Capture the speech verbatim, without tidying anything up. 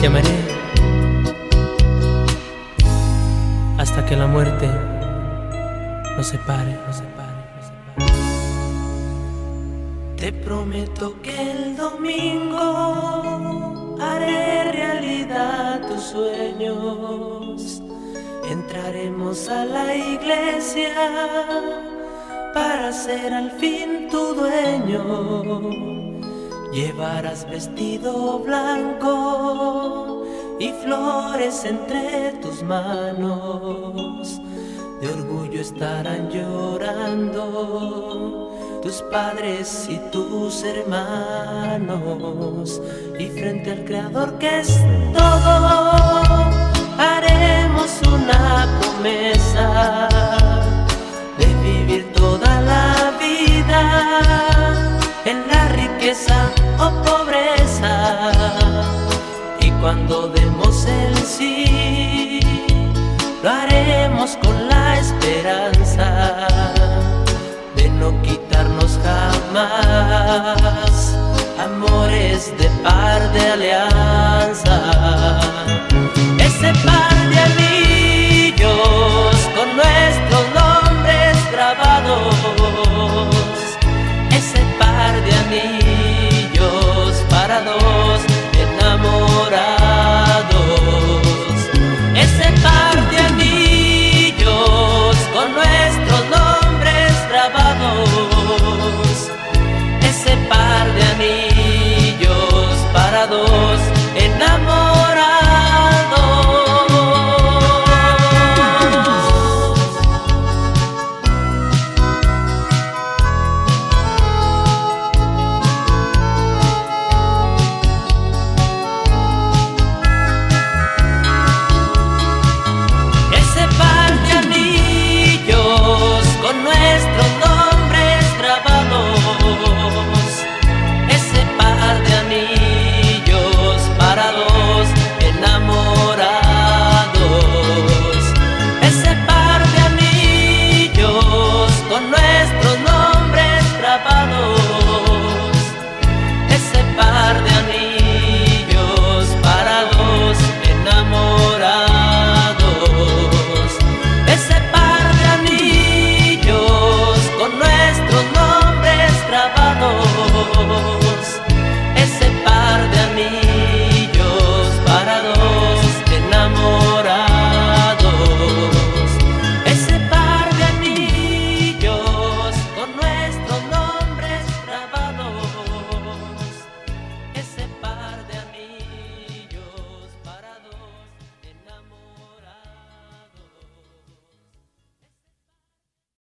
Te amaré hasta que la muerte nos separe, nos separe, nos separe. Te prometo que el domingo haré realidad tus sueños. Entraremos a la iglesia para ser al fin tu dueño. Llevarás vestido blanco y flores entre tus manos. De orgullo estarán llorando tus padres y tus hermanos. Y frente al Creador que es todo, haremos una promesa de vivir toda la vida en la riqueza o pobreza. Y cuando demos el sí, lo haremos con la esperanza de no quitarnos jamás amores de par de alianza. Ese par de anillos con nuestros nombres grabados, ese par de anillos para dos enamorados, ese par de anillos con nuestros nombres grabados, ese par de anillos para dos enamorados. Ese par de anillos con nuestros